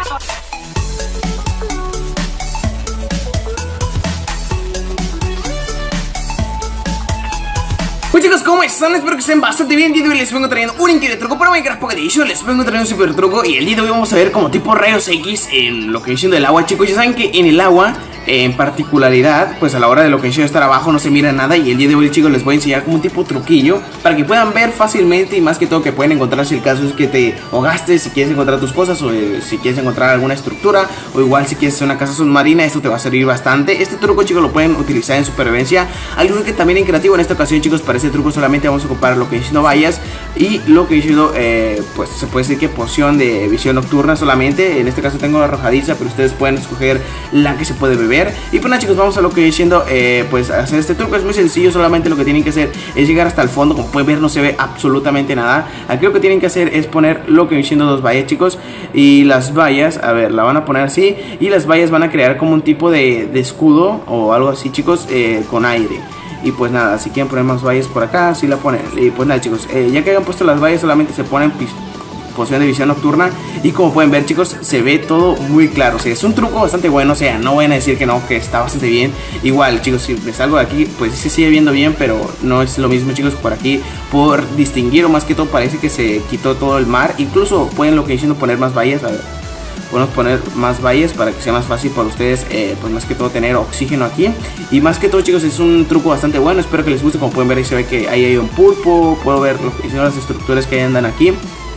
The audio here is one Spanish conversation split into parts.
Pues chicos, ¿cómo están? Espero que estén bastante bien. El día de hoy les vengo trayendo un increíble truco para Minecraft Pocket Edition. Les vengo trayendo un super truco y el día de hoy vamos a ver como tipo rayos X en lo que viene siendo el agua. Chicos, ya saben que en el agua, en particularidad, pues a la hora de lo que viene siendo estar abajo no se mira nada. Y el día de hoy, chicos, les voy a enseñar como un tipo truquillo para que puedan ver fácilmente y más que todo que pueden encontrar si el caso es que te ahogaste, si quieres encontrar tus cosas o si quieres encontrar alguna estructura o igual si quieres hacer una casa submarina. Esto te va a servir bastante. Este truco, chicos, lo pueden utilizar en supervivencia. Algo que también en creativo en esta ocasión, chicos, para este truco solamente vamos a ocupar lo que viene siendo vallas y lo que viene siendo, pues se puede decir que poción de visión nocturna solamente. En este caso tengo la arrojadiza, pero ustedes pueden escoger la que se puede beber. Y pues nada, chicos, vamos a lo que viene siendo, pues hacer este truco. Es muy sencillo, solamente lo que tienen que hacer es llegar hasta el fondo. Como pueden ver, no se ve absolutamente nada. Aquí lo que tienen que hacer es poner lo que viene siendo dos vallas, chicos. Y las vallas, a ver, la van a poner así. Y las vallas van a crear como un tipo de escudo o algo así, chicos, con aire. Y pues nada, si quieren poner más vallas por acá, así la ponen. Y pues nada, chicos, ya que hayan puesto las vallas, solamente se ponen poción de visión nocturna. Y como pueden ver, chicos, se ve todo muy claro. O sea, es un truco bastante bueno. O sea, no vayan a decir que no, que está bastante bien. Igual, chicos, si me salgo de aquí, pues se sigue viendo bien, pero no es lo mismo, chicos. Por aquí, por distinguir, o más que todo, parece que se quitó todo el mar. Incluso pueden lo que diciendo poner más vallas. A ver, podemos poner más vallas para que sea más fácil para ustedes, pues más que todo tener oxígeno aquí. Y más que todo, chicos, es un truco bastante bueno. Espero que les guste. Como pueden ver, ahí se ve que ahí hay un pulpo. Puedo ver las estructuras que andan aquí.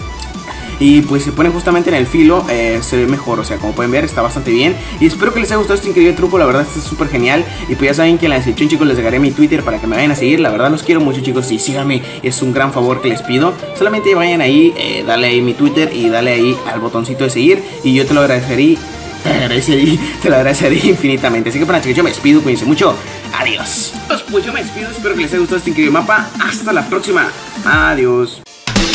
Y pues se pone justamente en el filo, se ve mejor, o sea, como pueden ver está bastante bien. Y espero que les haya gustado este increíble truco, la verdad este es súper genial. Y pues ya saben que en la descripción, chicos, les dejaré mi Twitter para que me vayan a seguir. La verdad los quiero mucho, chicos, y síganme, es un gran favor que les pido. Solamente vayan ahí, dale ahí mi Twitter y dale ahí al botoncito de seguir. Y yo te lo agradeceré, te lo agradeceré infinitamente. Así que para chicos, yo me despido, cuídense mucho, adiós. Pues yo me despido, espero que les haya gustado este increíble mapa. Hasta la próxima, adiós.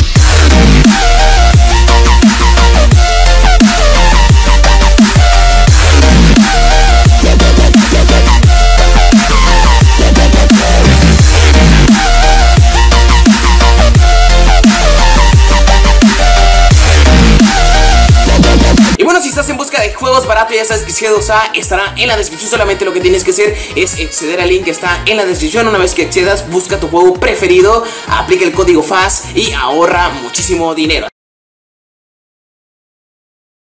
Si estás en busca de juegos baratos, ya sabes que C2A estará en la descripción. Solamente lo que tienes que hacer es acceder al link que está en la descripción. Una vez que accedas, busca tu juego preferido, aplica el código FAS y ahorra muchísimo dinero.